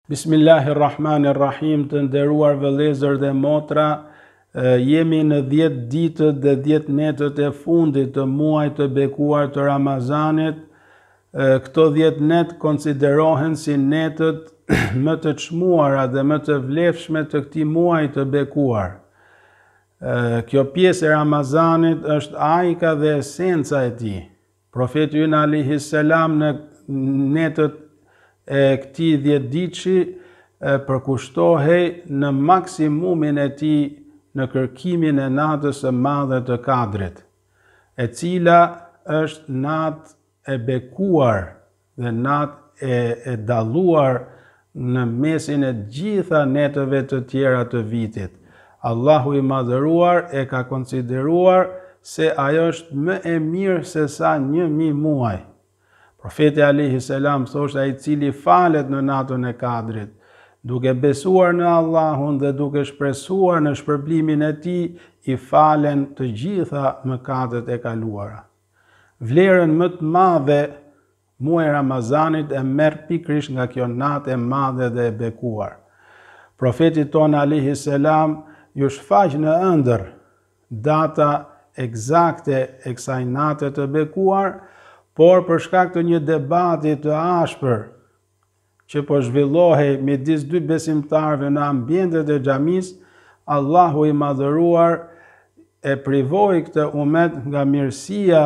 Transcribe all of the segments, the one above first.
Bismillahirrahmanirrahim, të nderuar vëllezër dhe motra, jemi në 10 ditët dhe 10 netët e fundit të muajit të bekuar të Ramazanit. Këto 10 net konsiderohen si netët më të çmuara dhe më të vlefshme të këtij muaji të bekuar. Kjo pjesë e Ramazanit është ajka dhe esenca e tij. Profeti ynë alayhis salam në netët e këtij 10 ditëshi përkushtohej në maksimumin e tij në kërkimin e natës së madhe të Kadrit, e cila është natë e bekuar dhe natë e dalluar në mesin e gjitha netëve të tjera të vitit. Allahu i madhëruar e ka konsideruar se ajo është më e mirë se sa 1000 muaj. Profeti alayhi salam thoshte, ai i cili falet në natën e Kadrit, duke besuar në Allahun dhe duke shpresuar në shpërblimin e tij, i falen të gjitha mëkatet e kaluara. Vlerën më të madhe muaji Ramazanit e merr pikërisht nga kjo natë e madhe dhe e bekuar. Profeti ton alayhi salam ju shfaq në ëndër data eksakte e kësaj nate të bekuar, por për shkak të një debati të ashpër që po zhvillohej midis dy besimtarëve në ambientet e xhamisë, Allahu i madhëruar e privoi këtë umet nga mirësia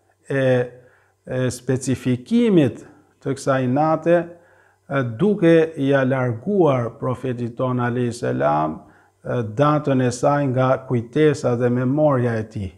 e specifikimit të kësaj nate, duke ia larguar profetit ton alayhis salam datën e saj nga kujtesa dhe memoria e tij.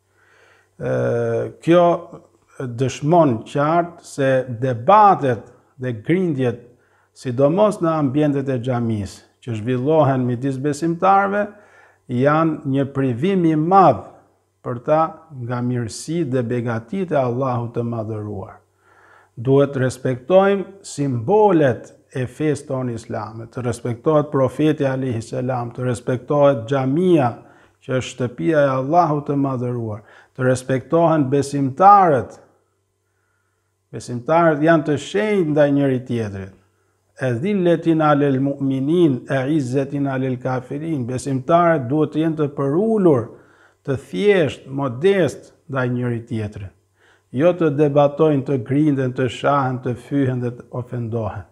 Kjo dëshmon qartë se debatet dhe grindjet, sidomos në ambientet e xhamisë, që zhvillohen midis besimtarëve, janë një privim i madh për ta nga mirësitë dhe begatitë e Allahut të madhëruar. Duhet të respektojmë simbolet e fesë tonë islame, të respektohet profeti alayhis salam, të respektohet xhamia, që është shtëpia e Allahut të madhëruar, të respektohen besimtarët. Besimtarët janë të shenjtë ndaj njëri tjetrit. Edhilletin alel mu'minin, izzetin alel kafirin. Besimtarët duhet të jenë të përulur, të thjesht, modest ndaj njëri tjetrit. Jo të debatojnë, të grinden, të shahen, të fyhen dhe të ofendohen.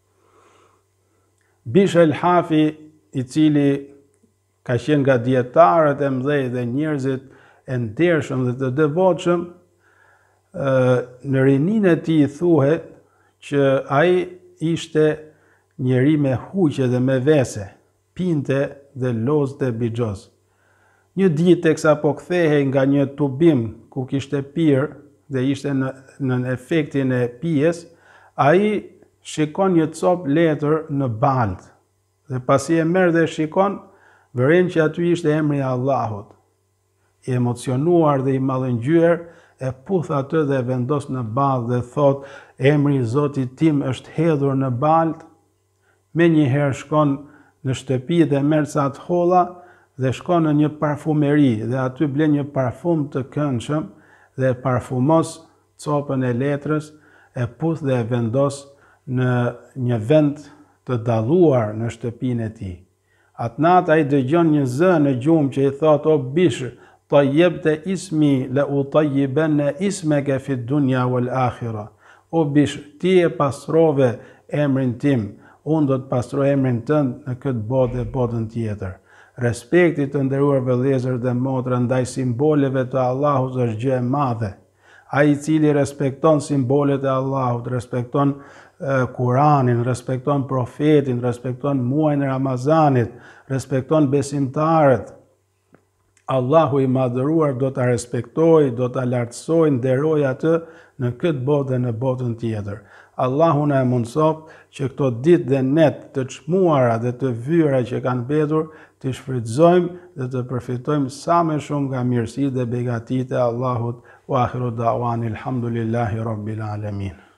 Bishr el-Hafi, i cili ka qenë nga dietarët e mëdhej dhe njerëzit e ndershëm dhe të devotshëm, në rinin e tij thuhet që ai ishte njeri me huqe dhe me vese, pinte dhe lozte bixhoz. Një ditë teksa po kthehej nga një tubim ku kishte pirë dhe ishte në efektin e pijes, ai shikon një copë letër në baltë dhe pasi e merr dhe shikon, vëren që aty ishte emri i Allahut. I emocionuar dhe i mallëngjyer, e puth atë dhe vendos në baltë dhe thot, emri i Zotit tim është hedhur në baltë. Menjëherë shkon në shtëpi dhe merr ca të holla dhe shkon në një parfumeri dhe aty blen një parfum të këndshëm dhe parfumos copën e letrës, e puth dhe e vendos në një vend të dalluar në shtëpinë e tij. Atë natë ai dëgjon një zë në gjumë që i thot, o Bishr, tayyibta ismi la utayyibanna ismaka fi dunya wal akhirah. O Bishr, ti e pastrove emrin tim, unë do të pastroj emrin tënd në këtë botë dhe botën tjetër. Respekti të nderuar vëllezër dhe motra ndaj simboleve të Allahut është gjë e madhe. Ai i cili respekton simbolet e Allahut, respekton Kur'anin, respekton profetin, respekton muajin e Ramazanit, respekton besimtarët, Allahu i madhëruar do ta respektojë, do ta lartësojë, nderojë atë në këtë botë dhe në botën tjetër. Allahu na mundsoft që këto ditë dhe net të çmuara dhe të vyera që kanë mbetur të shfrytëzojmë dhe të përfitojmë sa më shumë nga mirësitë dhe begatitë e Allahut. Wa akhiru da'wani alhamdulillahi rabbil alamin.